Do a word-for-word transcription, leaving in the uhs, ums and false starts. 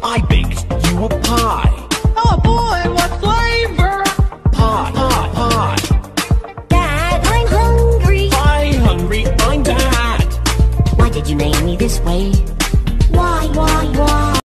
I baked you a pie. Oh boy, what flavor? Pie, pie, pie. Dad, I'm hungry. Pie hungry, I'm Dad. Why did you name me this way? Why, why, why?